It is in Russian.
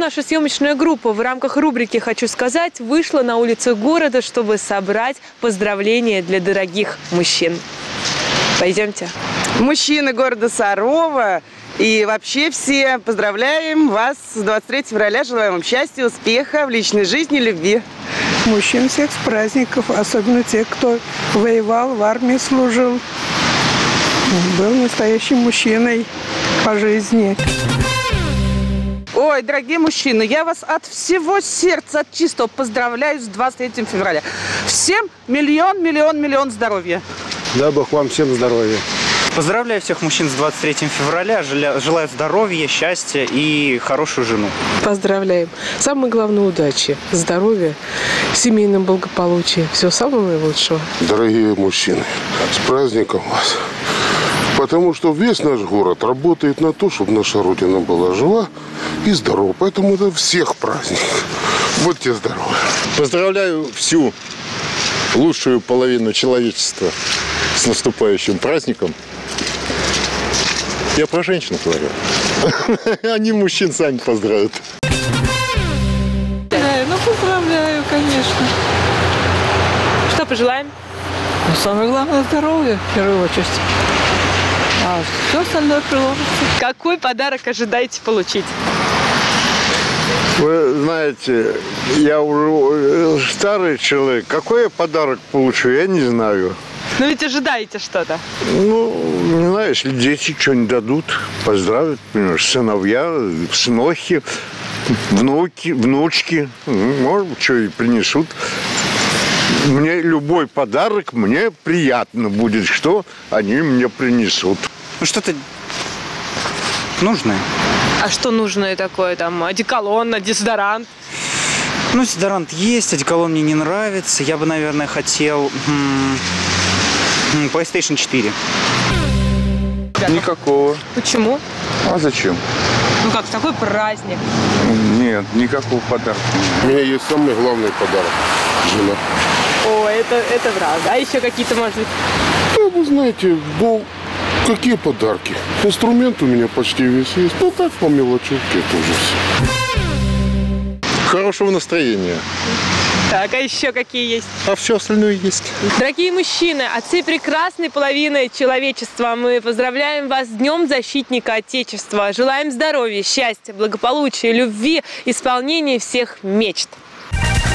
наша съемочная группа в рамках рубрики «Хочу сказать» вышла на улицы города, чтобы собрать поздравления для дорогих мужчин. Пойдемте. Мужчины города Сарова и вообще все поздравляем вас с 23 февраля. Желаем вам счастья, успеха в личной жизни, любви. Мужчин всех с праздников, особенно тех, кто воевал, в армии служил. Был настоящим мужчиной по жизни. Ой, дорогие мужчины, я вас от всего сердца, от чистого поздравляю с 23 февраля. Всем миллион здоровья. Дай Бог вам всем здоровья. Поздравляю всех мужчин с 23 февраля. Желаю здоровья, счастья и хорошую жену. Поздравляем. Самое главное – удачи, здоровья, семейного благополучия. Всего самого наилучшего. Дорогие мужчины, с праздником вас. Потому что весь наш город работает на то, чтобы наша Родина была жива и здорова. Поэтому это всех праздник. Будьте здоровы. Поздравляю всю лучшую половину человечества с наступающим праздником. Я про женщин говорю. Они мужчин сами поздравят. Ну, поздравляю, конечно. Что пожелаем? Но самое главное – здоровье, в первую очередь. А все остальное приложится. Какой подарок ожидаете получить? Вы знаете, я уже старый человек. Какой я подарок получу, я не знаю. Ну ведь ожидаете что-то. Ну, не знаю, если дети что-нибудь дадут, поздравят, понимаешь, сыновья, сынохи, внуки, внучки, может быть, что и принесут. Мне любой подарок, мне приятно будет, что они мне принесут. Ну, что-то нужное. А что нужное такое? Там одеколон, дезодорант? Ну, дезодорант есть, одеколон мне не нравится. Я бы, наверное, хотел PlayStation 4. Никакого. Почему? А зачем? Ну как, такой праздник. Нет, никакого подарка. У меня есть самый главный подарок. Жена. О, это правда. А еще какие-то, может быть? Да, вы знаете, какие подарки? Инструмент у меня почти весь есть. Ну так, по мелочевке это уже все. Хорошего настроения. Так, а еще какие есть? А все остальное есть. Дорогие мужчины, отцы прекрасной половины человечества, мы поздравляем вас с Днем Защитника Отечества. Желаем здоровья, счастья, благополучия, любви, исполнения всех мечт.